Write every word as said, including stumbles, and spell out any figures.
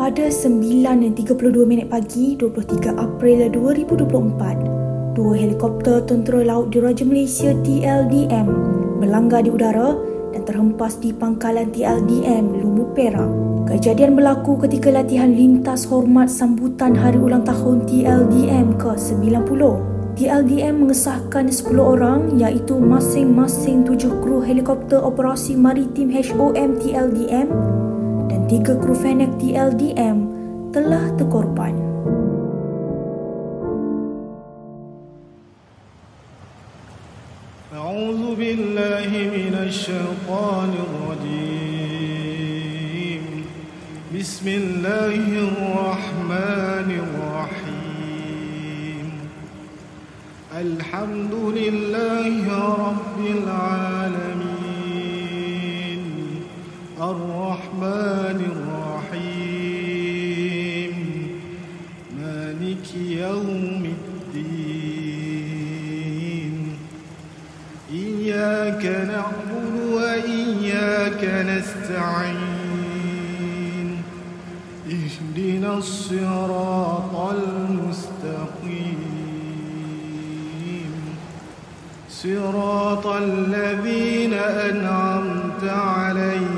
Pada sembilan dan tiga puluh dua minit pagi dua puluh tiga April dua ribu dua puluh empat, dua helikopter tentera laut Diraja Malaysia T L D M berlanggar di udara dan terhempas di pangkalan T L D M Lumut Perak. Kejadian berlaku ketika latihan lintas hormat sambutan hari ulang tahun T L D M ke sembilan puluh. T L D M mengesahkan sepuluh orang iaitu masing-masing tujuh kru helikopter operasi maritim H O M T L D M dan tiga kru Fennec T L D M telah terkorban. A'udzu billahi minasy syaithanir rajim. Bismillahirrahmanirrahim. Alhamdulillahi rabbil alamin. Ar-Rahmanir Rahim. Maliki yaumiddin. Iyyaka na'budu wa iyyaka nasta'in. Ihdinas siratal mustaqim. Siratal ladzina an'amta 'alaihim